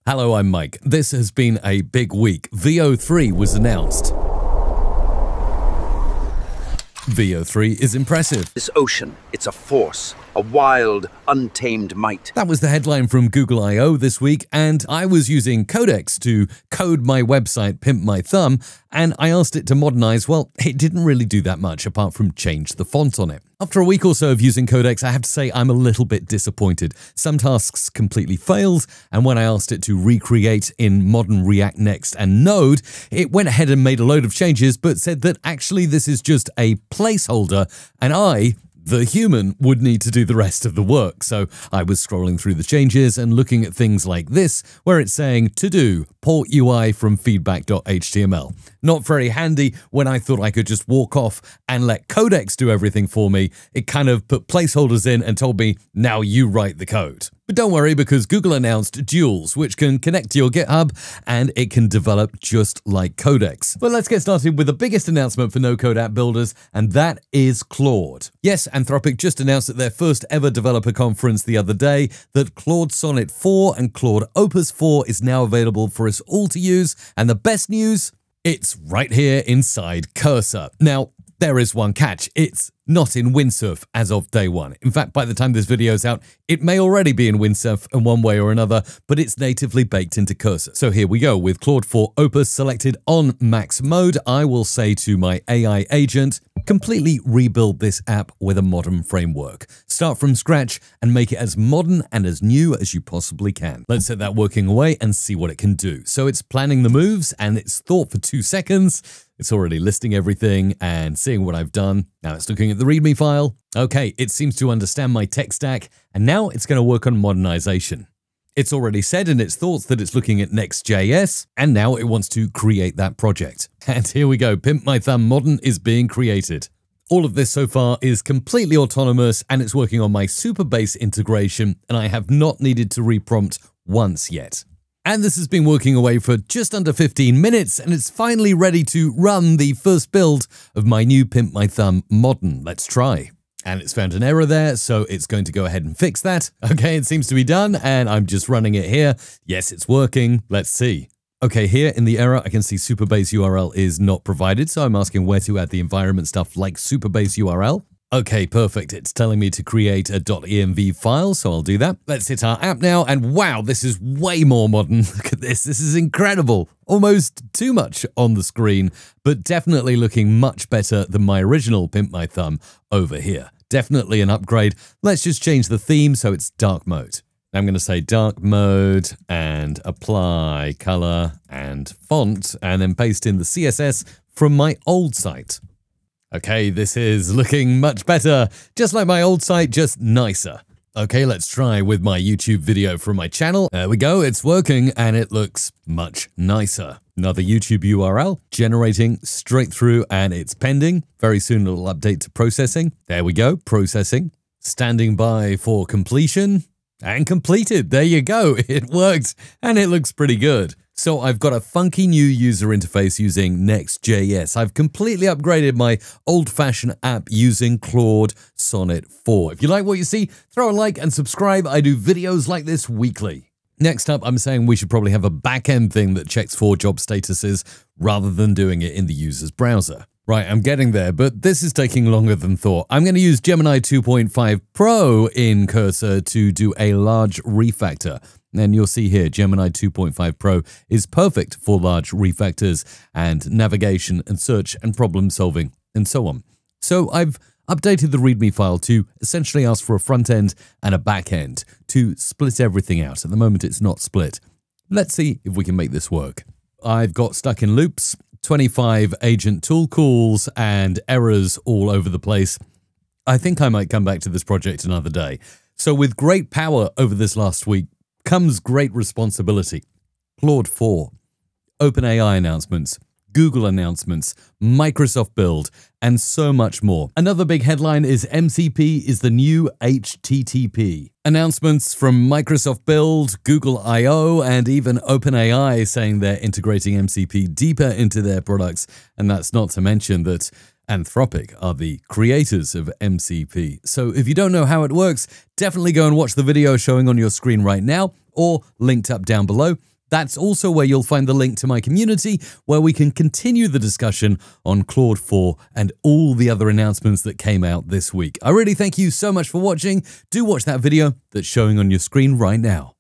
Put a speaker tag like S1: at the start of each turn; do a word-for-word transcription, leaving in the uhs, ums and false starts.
S1: Hello, I'm Mike. This has been a big week. V O three was announced. V O three is impressive.
S2: This ocean, it's a force, a wild, untamed might.
S1: That was the headline from Google I O this week, and I was using Codex to code my website, Pimp My Thumb, and I asked it to modernize. Well, it didn't really do that much apart from change the font on it. After a week or so of using Codex, I have to say I'm a little bit disappointed. Some tasks completely failed, and when I asked it to recreate in modern React, Next, and Node, it went ahead and made a load of changes, but said that actually this is just a placeholder, and I, the human, would need to do the rest of the work. So I was scrolling through the changes and looking at things like this, where it's saying to do port U I from feedback dot H T M L. Not very handy when I thought I could just walk off and let Codex do everything for me. It kind of put placeholders in and told me, now you write the code. But don't worry, because Google announced Jules, which can connect to your GitHub and it can develop just like Codex. But let's get started with the biggest announcement for no-code app builders, and that is Claude. Yes, Anthropic just announced at their first ever developer conference the other day that Claude Sonnet four and Claude Opus four is now available for us all to use, and the best news? It's right here inside Cursor. Now, there is one catch. It's not in Windsurf as of day one. In fact, by the time this video is out, it may already be in Windsurf in one way or another, but it's natively baked into Cursor. So here we go. With Claude four Opus selected on max mode, I will say to my A I agent, completely rebuild this app with a modern framework. Start from scratch and make it as modern and as new as you possibly can. Let's set that working away and see what it can do. So it's planning the moves and it's thought for two seconds. It's already listing everything and seeing what I've done. Now it's looking at the README file. Okay, it seems to understand my tech stack, and now it's going to work on modernization. It's already said in its thoughts that it's looking at Next dot J S, and now it wants to create that project. And here we go, Pimp My Thumb Modern is being created. All of this so far is completely autonomous, and it's working on my Supabase integration, and I have not needed to reprompt once yet. And this has been working away for just under fifteen minutes, and it's finally ready to run the first build of my new Pimp My Thumb Modern. Let's try. And it's found an error there, so it's going to go ahead and fix that. Okay, it seems to be done, and I'm just running it here. Yes, it's working. Let's see. Okay, here in the error, I can see Supabase U R L is not provided, so I'm asking where to add the environment stuff like Supabase U R L. Okay, perfect. It's telling me to create a .env file, so I'll do that. Let's hit our app now, and wow, this is way more modern. Look at this. This is incredible. Almost too much on the screen, but definitely looking much better than my original Pimp My Thumb over here. Definitely an upgrade. Let's just change the theme so it's dark mode. I'm going to say dark mode and apply color and font, and then paste in the C S S from my old site. Okay, this is looking much better, just like my old site, just nicer. Okay, let's try with my YouTube video from my channel. There we go, it's working and it looks much nicer. Another YouTube U R L, generating straight through and it's pending. Very soon it'll update to processing. There we go, processing. Standing by for completion and completed. There you go, it worked and it looks pretty good. So I've got a funky new user interface using Next dot J S. I've completely upgraded my old-fashioned app using Claude Sonnet four. If you like what you see, throw a like and subscribe. I do videos like this weekly. Next up, I'm saying we should probably have a back-end thing that checks for job statuses rather than doing it in the user's browser. Right, I'm getting there, but this is taking longer than thought. I'm going to use Gemini two point five Pro in Cursor to do a large refactor. And you'll see here, Gemini two point five Pro is perfect for large refactors and navigation and search and problem solving and so on. So I've updated the README file to essentially ask for a front end and a back end to split everything out. At the moment, it's not split. Let's see if we can make this work. I've got stuck in loops, twenty-five agent tool calls and errors all over the place. I think I might come back to this project another day. So with great power over this last week comes great responsibility. Claude four, OpenAI announcements, Google announcements, Microsoft build, and so much more. Another big headline is M C P is the new H T T P. Announcements from Microsoft build, Google I O, and even OpenAI saying they're integrating M C P deeper into their products. And that's not to mention that Anthropic are the creators of M C P. So if you don't know how it works, definitely go and watch the video showing on your screen right now or linked up down below. That's also where you'll find the link to my community, where we can continue the discussion on Claude four and all the other announcements that came out this week. I really thank you so much for watching. Do watch that video that's showing on your screen right now.